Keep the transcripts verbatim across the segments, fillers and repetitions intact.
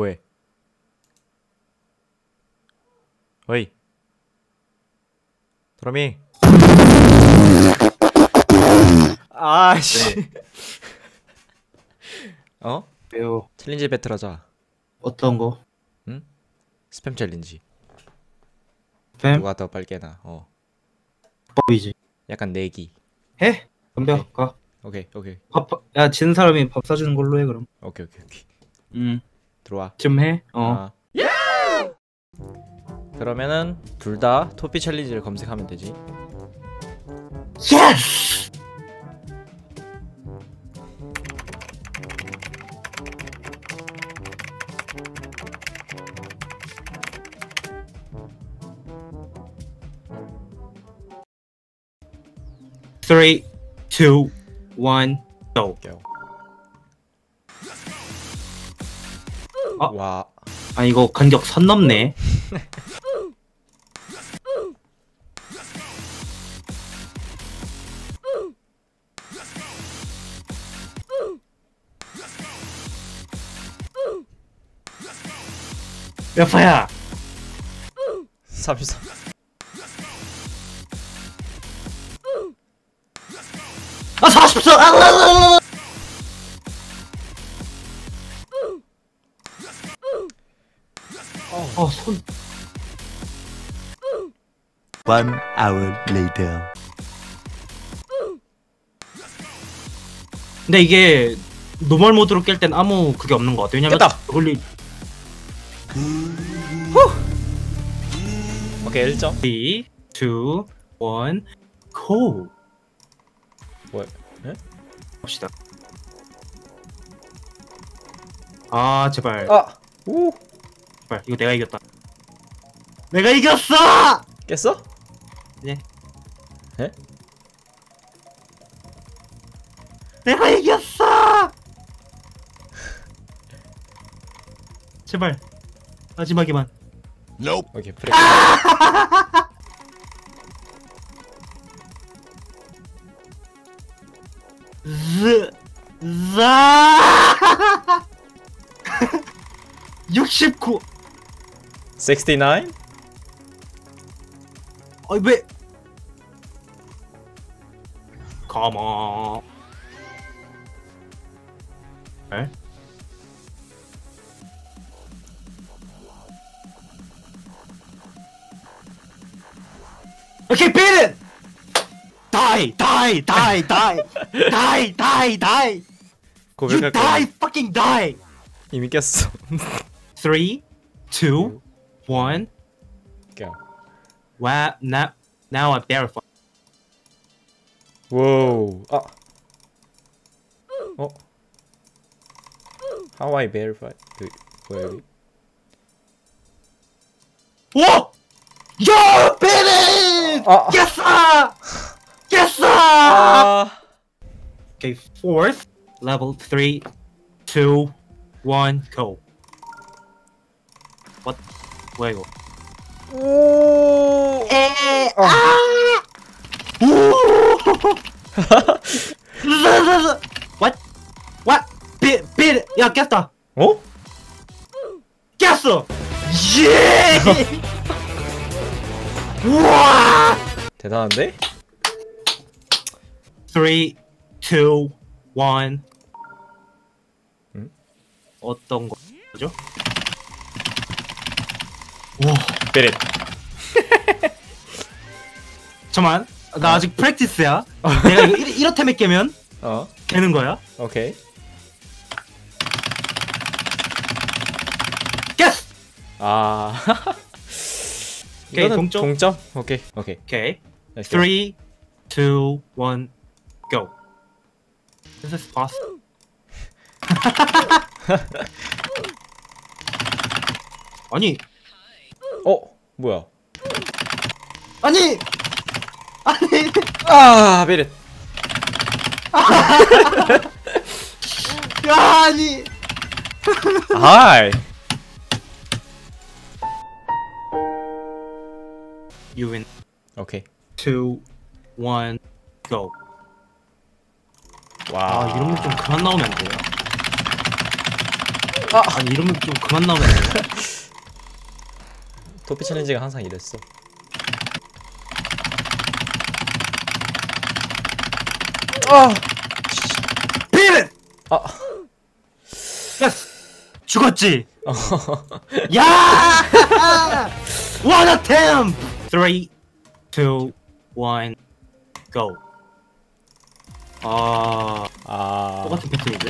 뭐해? 어이 도라미. 아씨. 네. 어? 왜요? 챌린지 배틀하자. 어떤 거? 응? 스팸 챌린지. 뱀? 누가 더 빨개나. 어. 법이지. 약간 내기. 해? 덤벼 오케이. 가. 오케이 오케이 밥, 야, 진 사람이 밥 사주는 걸로 해 그럼. 오케이 오케이 오케이. 음, 들어와. 좀 해. 어. 아. 그러면은 둘 다 토피 챌린지를 검색하면 되지. 예스! three, two, one, go. 고. 아. 와. 아, 이거 간격 선 넘네. 몇 파야? 삼십삼. 아, 사십사! 아, 아, 아, 아. 어, 손. One hour later. 근데 이게 노멀 모드로 깰 땐 아무 그게 없는 것 같아. 왜냐면 깼다! 걸리 오케이 일 점. three, two, one, go. 뭐야? 예? 봅시다. 아, 제발. 아! 오! 제발. 이거 내가 이겼다. 내가 이겼어! 깼어? 네. 예? 내가 이겼어! 제발. 마지막에만. Nope. 오케이 프레. 즈, 자! 육십구. 육십구? 어이, 왜? 가마. 에? Okay, beat it! Die, die, die, die, die, die, die. You 고백할 die, 거야. fucking die. 이미 깼어. Three, two, one. 깼. Wow, now, now I verify. 와우. 아. 어? How I verify? 그 뭐야 여기? Whoa! You beat it! 아. Yes, sir! Yes, sir! 아. Okay, fourth, level three, two, one, go. What? 뭐야 이거? 오. 에, 아. 아! 오! What? What? Beat, beat it! 야, 깼다! 어? 깼어! 예! 우와! 대단한데? three, two, one. 응? 어떤 거죠? 와, 베릿. 잠깐만. 나 아직 프랙티스야. 내가 이거 일, 이렇게 깨면 어. 되는 거야. 오케이. Yes! 아. 오케이, 이거는 동점. 동점? 오케이. 오케이. Okay. Let's go. three, two, one, go. This is possible. 아니, 어? 뭐야? 아니, 아니. 아, 베릿. 야, 아니. 하이. You win. 오케이. two, one, go. 와. 아, 이런 거 좀 그만 나오면 안 돼요. 아니 이러면 좀 그만 나오면 안 돼? 토피 챌린지가 항상 이랬어. 아! 비릿! 아! 야! 죽었지? 야! What a temp! three, two, one, go. 아... 아... 똑같은 패턴인데?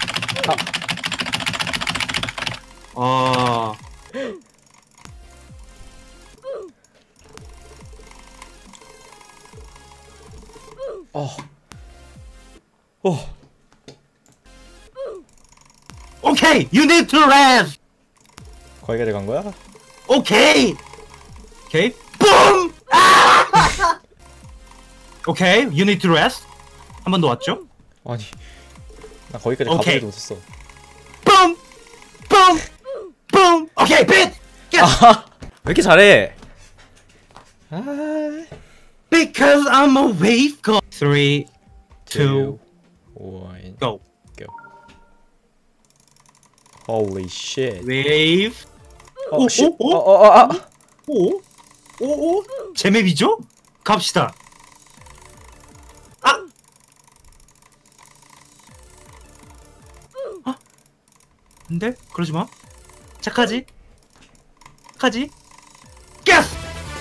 아... 어... 어... Okay, you need to rest. 거기까지 간 거야? Okay. Okay. Boom. 아! Okay, you need to rest. 한 번 더 왔죠? 아니... 나 거기까지 오케이. 가보지도 못했어. Boom. Boom. Boom. Okay, beat. Yes. 아하! 왜 이렇게 잘해? 아... Because I'm a wave god. Three, two, one, go. go. Holy shit. Wave. 어, 오, 씨. 오, 오? 어, 어, 어, 아. 오, 오, 오. 제 맵이죠? 갑시다. 아. 아. 근데 그러지 마. 착하지? 착하지? Guess.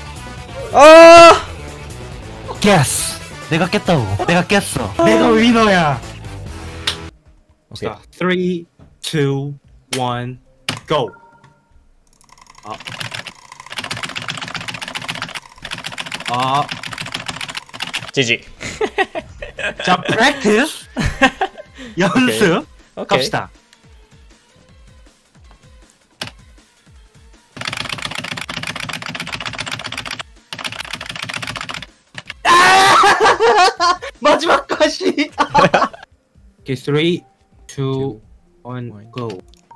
아! Guess. 내가 깼다고. 내가 깼어. 내가 위너야. 오케이. 자, three, two, one, go. 아. 아. 지지. 자, practice. 연습. 오케이. 갑시다. 마지막까지. 오케이, three, two, one, one. go.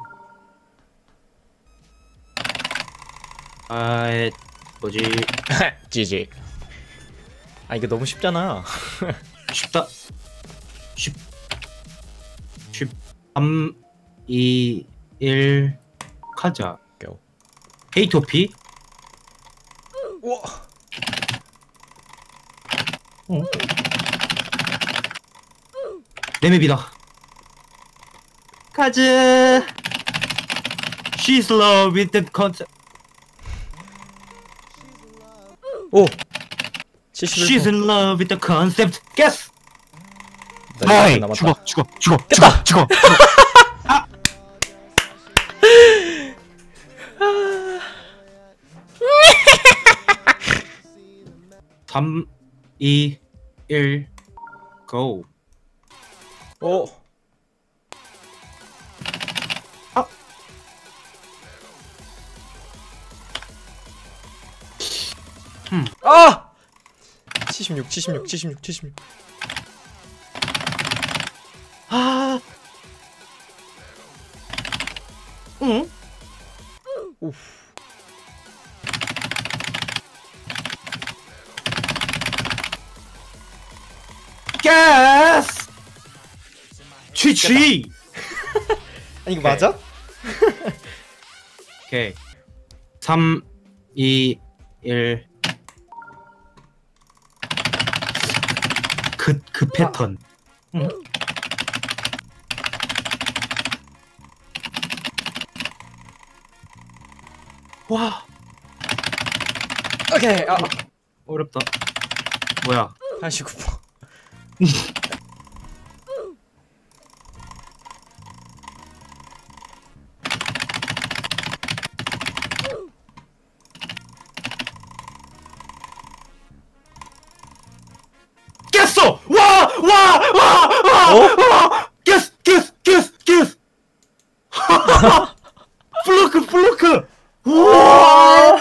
아, 뭐지? 지지. 아 이거 너무 쉽잖아. 쉽다. 쉽. 쉽. 삼, 이, 일. 가자. go. 헤이토피. 우와. 어? 내 맵이다. 가자. She's love with the concept. 오. 칠십일 퍼센트. She's in love with the concept. Guess. 나 아이, 이거 남았다. 죽어, 죽어, 죽어, 깼다! 죽어, 죽어. 아. 삼, 이, 일, go. 오. 아. 음. 아! 칠십육, 칠십육, 칠십육, 칠십육. 아. 응? 우. Guess. 취취. 아니 이거 맞아? 오케이. 삼, 이, 일. 그, 그 패턴. 응? 와, 오케이. 아. 어렵다. 뭐야? 팔십구 퍼센트. 깼어! 와! 와! 와! 와! 어? 와! 깼어! 깼어! 깼어! 깼어! 플루크! 플루크! 와!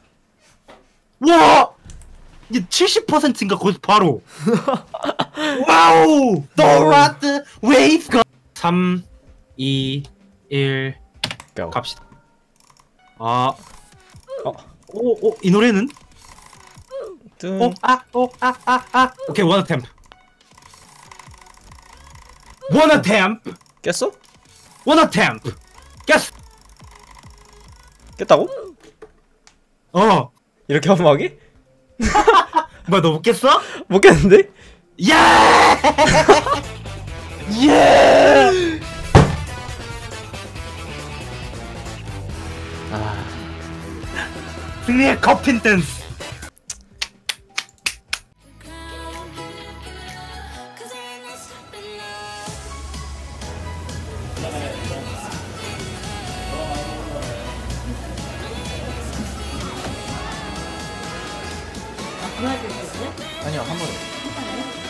와! 이제 칠십 퍼센트인가 거기서 바로. 와우! 노라드 웨이브. 삼, 이, 일. go. 갑시다. 아. 어. 오, 오, 이 노래는? 뚱. 오, 아, 오, 아, 아, 아. 오케이, 원 어템. 원 어템. 깼어? 원 어템. 깼어. 깼다고? 어. 이렇게 허무하게? 뭐야 너 못 깼어? 못 깼는데? 예! 예! 아, 승리의 커핀 댄스. 아니요 한 번에.